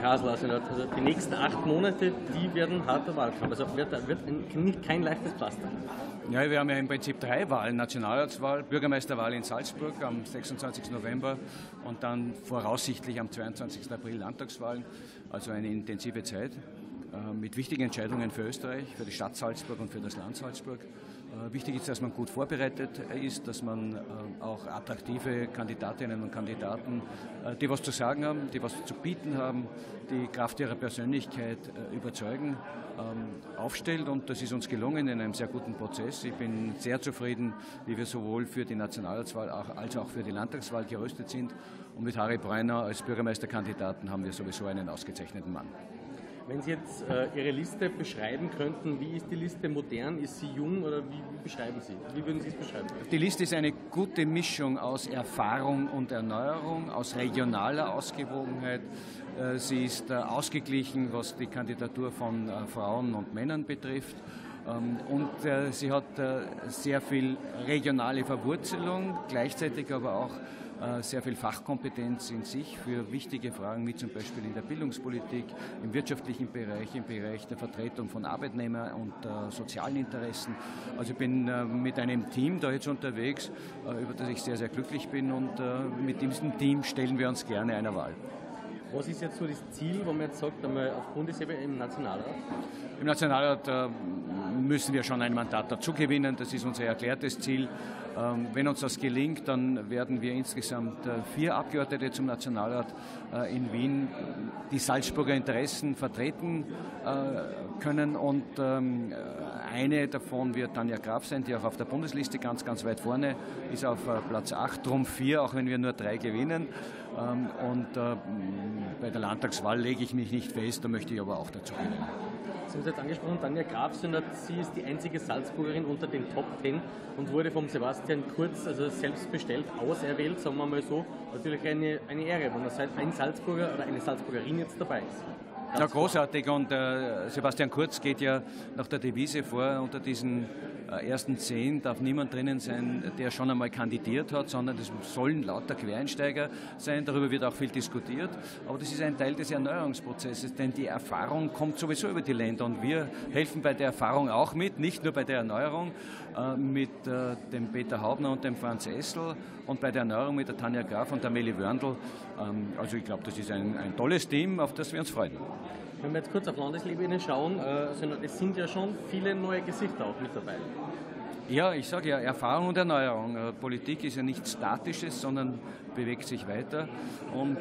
Grasl, also die nächsten 8 Monate, die werden harter Wahlkampf. Also wird kein leichtes Pflaster. Ja, wir haben ja im Prinzip 3 Wahlen: Nationalratswahl, Bürgermeisterwahl in Salzburg am 26. November und dann voraussichtlich am 22. April Landtagswahlen. Also eine intensive Zeit mit wichtigen Entscheidungen für Österreich, für die Stadt Salzburg und für das Land Salzburg. Wichtig ist, dass man gut vorbereitet ist, dass man auch attraktive Kandidatinnen und Kandidaten, die was zu sagen haben, die was zu bieten haben, die Kraft ihrer Persönlichkeit überzeugen, aufstellt. Und das ist uns gelungen in einem sehr guten Prozess. Ich bin sehr zufrieden, wie wir sowohl für die Nationalratswahl als auch für die Landtagswahl gerüstet sind. Und mit Harry Breuner als Bürgermeisterkandidaten haben wir sowieso einen ausgezeichneten Mann. Wenn Sie jetzt Ihre Liste beschreiben könnten, wie ist die Liste modern, ist sie jung oder wie beschreiben Sie? Wie würden Sie es beschreiben? Die Liste ist eine gute Mischung aus Erfahrung und Erneuerung, aus regionaler Ausgewogenheit. Sie ist ausgeglichen, was die Kandidatur von Frauen und Männern betrifft. Und sie hat sehr viel regionale Verwurzelung, gleichzeitig aber auch sehr viel Fachkompetenz in sich für wichtige Fragen, wie zum Beispiel in der Bildungspolitik, im wirtschaftlichen Bereich, im Bereich der Vertretung von Arbeitnehmer- und sozialen Interessen. Also ich bin mit einem Team da jetzt unterwegs, über das ich sehr, sehr glücklich bin, und mit diesem Team stellen wir uns gerne einer Wahl. Was ist jetzt so das Ziel, wo man jetzt sagt, einmal auf Bundesebene im Nationalrat? Im Nationalrat müssen wir schon ein Mandat dazu gewinnen. Das ist unser erklärtes Ziel. Wenn uns das gelingt, dann werden wir insgesamt 4 Abgeordnete zum Nationalrat in Wien die Salzburger Interessen vertreten können. Und eine davon wird Tanja Graf sein, die auch auf der Bundesliste ganz, ganz weit vorne ist, auf Platz 8, drum 4, auch wenn wir nur 3 gewinnen. Und bei der Landtagswahl lege ich mich nicht fest, da möchte ich aber auch dazu gewinnen. Sie haben es jetzt angesprochen, Tanja Graf, sie ist die einzige Salzburgerin unter den Top 10 und wurde vom Sebastian Kurz, also selbstbestellt, auserwählt, sagen wir mal so. Natürlich eine Ehre, wenn ein Salzburger oder eine Salzburgerin jetzt dabei ist. Ja, großartig, und Sebastian Kurz geht ja nach der Devise vor, unter diesen ersten 10 darf niemand drinnen sein, der schon einmal kandidiert hat, sondern es sollen lauter Quereinsteiger sein. Darüber wird auch viel diskutiert, aber das ist ein Teil des Erneuerungsprozesses, denn die Erfahrung kommt sowieso über die Länder und wir helfen bei der Erfahrung auch mit, nicht nur bei der Erneuerung mit dem Peter Haubner und dem Franz Essl und bei der Erneuerung mit der Tanja Graf und der Meli Wörndl. Also ich glaube, das ist ein tolles Team, auf das wir uns freuen. Wenn wir jetzt kurz auf Landesebene schauen, es sind ja schon viele neue Gesichter auch mit dabei. Ja, ich sage ja, Erfahrung und Erneuerung. Politik ist ja nichts Statisches, sondern bewegt sich weiter. Und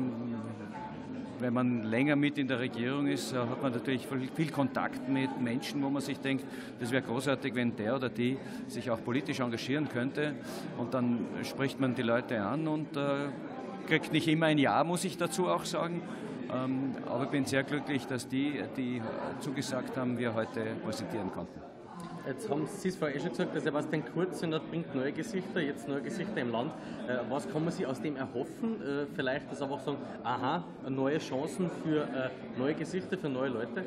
wenn man länger mit in der Regierung ist, hat man natürlich viel Kontakt mit Menschen, wo man sich denkt, das wäre großartig, wenn der oder die sich auch politisch engagieren könnte. Und dann spricht man die Leute an und kriegt nicht immer ein Ja, muss ich dazu auch sagen. Aber ich bin sehr glücklich, dass die zugesagt haben, wir heute präsentieren konnten. Jetzt haben Sie es vorher schon gesagt, der Sebastian Kurz bringt neue Gesichter, jetzt neue Gesichter im Land. Was kann man sich aus dem erhoffen? Vielleicht das einfach sagen, aha, neue Chancen für neue Gesichter, für neue Leute?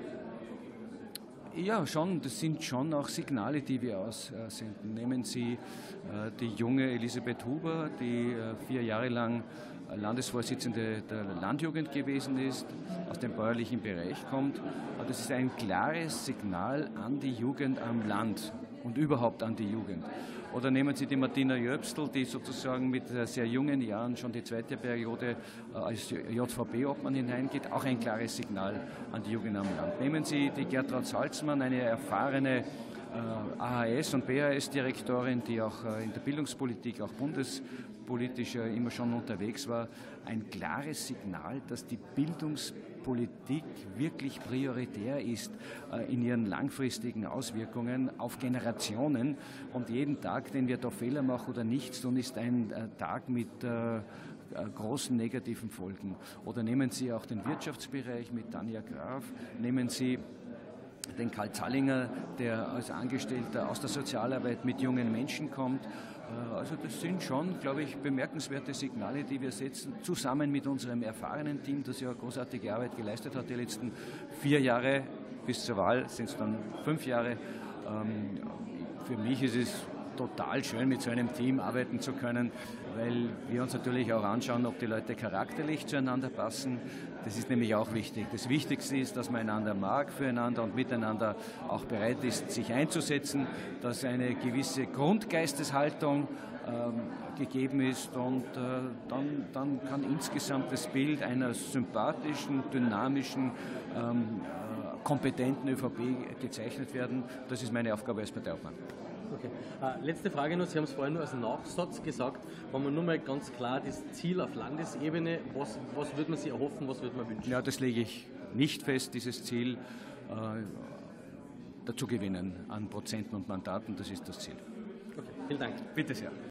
Ja, schon. Das sind schon auch Signale, die wir aussenden. Nehmen Sie die junge Elisabeth Huber, die 4 Jahre lang Landesvorsitzende der Landjugend gewesen ist, aus dem bäuerlichen Bereich kommt. Das ist ein klares Signal an die Jugend am Land und überhaupt an die Jugend. Oder nehmen Sie die Martina Jöbstl, die sozusagen mit sehr jungen Jahren schon die 2. Periode als JVP-Obmann hineingeht, auch ein klares Signal an die Jugend am Land. Nehmen Sie die Gertraud Salzmann, eine erfahrene AHS- und BHS-Direktorin, die auch in der Bildungspolitik, auch bundespolitisch immer schon unterwegs war. Ein klares Signal, dass die Bildungspolitik wirklich prioritär ist in ihren langfristigen Auswirkungen auf Generationen. Und jeden Tag, den wir da Fehler machen oder nichts tun, ist ein Tag mit großen negativen Folgen. Oder nehmen Sie auch den Wirtschaftsbereich mit Tanja Graf, nehmen Sie den Karl Zallinger, der als Angestellter aus der Sozialarbeit mit jungen Menschen kommt. Also das sind schon, glaube ich, bemerkenswerte Signale, die wir setzen, zusammen mit unserem erfahrenen Team, das ja großartige Arbeit geleistet hat die letzten 4 Jahre. Bis zur Wahl sind es dann 5 Jahre. Für mich ist es total schön, mit so einem Team arbeiten zu können, weil wir uns natürlich auch anschauen, ob die Leute charakterlich zueinander passen. Das ist nämlich auch wichtig. Das Wichtigste ist, dass man einander mag, füreinander und miteinander auch bereit ist, sich einzusetzen, dass eine gewisse Grundgeisteshaltung gegeben ist und dann kann insgesamt das Bild einer sympathischen, dynamischen, kompetenten ÖVP gezeichnet werden. Das ist meine Aufgabe als Parteiobmann. Okay. Letzte Frage noch, Sie haben es vorhin nur als Nachsatz gesagt, wenn man nur mal ganz klar das Ziel auf Landesebene, was würde man sich erhoffen, was würde man wünschen? Ja, das lege ich nicht fest, dieses Ziel dazu gewinnen an Prozenten und Mandaten, das ist das Ziel. Okay, vielen Dank. Bitte sehr.